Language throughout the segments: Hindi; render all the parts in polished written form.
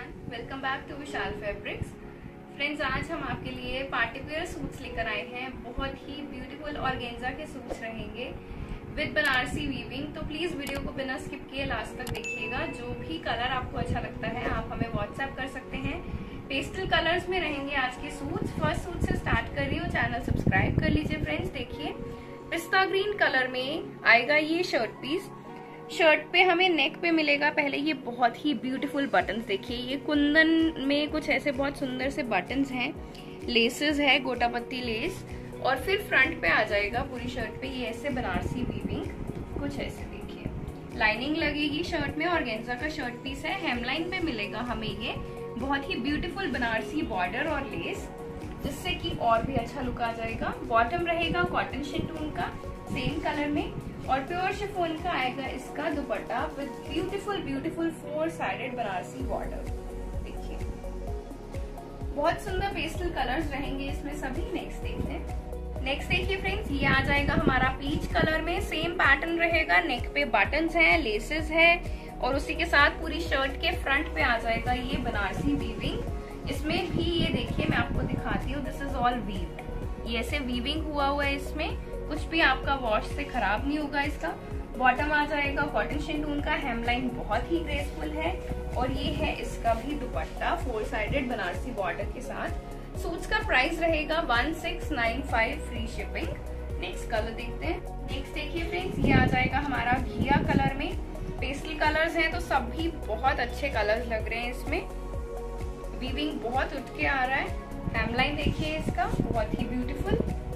Welcome back to Vishal Fabrics. Friends, आज हम आपके लिए पार्टी वेयर सूट्स लेकर आए हैं। बहुत ही ब्यूटीफुल ऑर्गेन्जा के सूट्स रहेंगे विद बनारसी वीविंग। तो प्लीज वीडियो को बिना स्किप किए लास्ट तक देखिएगा। जो भी कलर आपको अच्छा लगता है आप हमें व्हाट्सएप कर सकते हैं। पेस्टल कलर्स में रहेंगे आज के सूट्स। फर्स्ट सूट से स्टार्ट कर रही हूँ, चैनल सब्सक्राइब कर लीजिए। फ्रेंड्स देखिए, पिस्ता ग्रीन कलर में आएगा ये शर्ट पीस। शर्ट पे हमें नेक पे मिलेगा पहले ये बहुत ही ब्यूटीफुल बटन्स। देखिए, ये कुंदन में कुछ ऐसे बहुत सुंदर से बटन्स हैं, लेसेस है, गोटा पत्ती लेस, और फिर फ्रंट पे आ जाएगा पूरी शर्ट पे ये ऐसे बनारसी वीविंग, कुछ ऐसे देखिए लाइनिंग लगेगी शर्ट में। ऑर्गेन्जा का शर्ट पीस है। हेमलाइन पे मिलेगा हमें ये बहुत ही ब्यूटीफुल बनारसी बॉर्डर और लेस, जिससे कि और भी अच्छा लुक आ जाएगा। बॉटम रहेगा कॉटन शिफॉन का सेम कलर में, और प्योर शिफॉन का आएगा इसका dupatta with beautiful 4 sided Banarasi border. देखिए, बहुत सुंदर पेस्टल कलर्स रहेंगे इसमें सभी। नेक्स्ट देखते हैं। नेक्स्ट देखिए फ्रेंड्स, ये आ जाएगा हमारा पीच कलर में। सेम पैटर्न रहेगा, नेक पे बटन्स हैं, लेसेस है, और उसी के साथ पूरी शर्ट के फ्रंट पे आ जाएगा ये बनारसी वीविंग। इसमें भी ये देखिए, मैं आपको दिखाती हूँ, दिस इज ऑल वीव। ये ऐसे वीविंग हुआ है इसमें, कुछ भी आपका वॉश से खराब नहीं होगा इसका। बॉटम आ जाएगा कॉटन शिफॉन का। हेमलाइन बहुत ही ग्रेसफुल है, और ये है इसका भी दुपट्टा 4 साइडेड बनारसी बॉर्डर के साथ। सूट्स का प्राइस रहेगा 1695 फ्री शिपिंग। नेक्स्ट कलर देखते हैं। नेक्स्ट देखिए फ्रेंड्स, ये आ जाएगा हमारा घिया कलर में। पेस्टल कलर्स हैं तो सभी बहुत अच्छे कलर्स लग रहे हैं इसमें। वीविंग बहुत उठ के आ रहा है। हेमलाइन देखिए इसका, बहुत ही ब्यूटीफुल।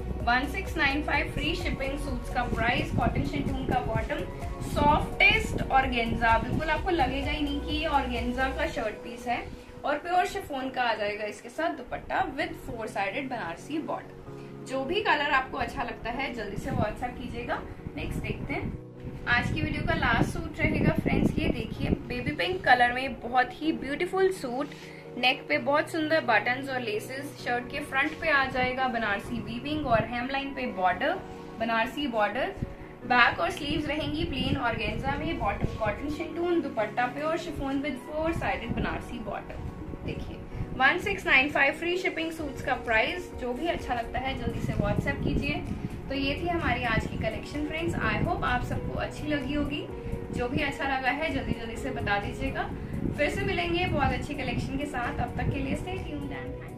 1695 free shipping. सूट्स का प्राइस, कॉटन शिफॉन का बॉटम, सॉफ्टेस्ट ऑर्गेन्जा, बिल्कुल आपको लगेगा ही नहीं कि ये ऑर्गेन्जा का शर्ट पीस है, और प्योर शिफॉन का आ जाएगा इसके साथ dupatta with 4 sided Banarasi border. जो भी कलर आपको अच्छा लगता है जल्दी से व्हाट्सएप कीजिएगा। नेक्स्ट देखते हैं। आज की वीडियो का लास्ट सूट रहेगा फ्रेंड्स, ये देखिए बेबी पिंक कलर में बहुत ही ब्यूटीफुल सूट। नेक पे बहुत सुंदर बटन्स और लेसेस। शर्ट के फ्रंट पे आ जाएगा बनारसी वीविंग, और हेमलाइन पे बॉर्डर, बनारसी बॉर्डर। बैक और स्लीव्स रहेंगी प्लेन ऑर्गेन्जा में। Bottom cotton chiffon, dupatta pure chiffon with 4 sided Banarasi border. देखिए, 1695 फ्री शिपिंग। सूट्स का प्राइस, जो भी अच्छा लगता है जल्दी से व्हाट्सएप कीजिए। तो ये थी हमारी आज की कलेक्शन फ्रेंड्स। आई होप आप सबको अच्छी लगी होगी। जो भी अच्छा लगा है जल्दी से बता दीजिएगा। फिर से मिलेंगे बहुत अच्छी कलेक्शन के साथ। अब तक के लिए स्टे ट्यून्ड एंड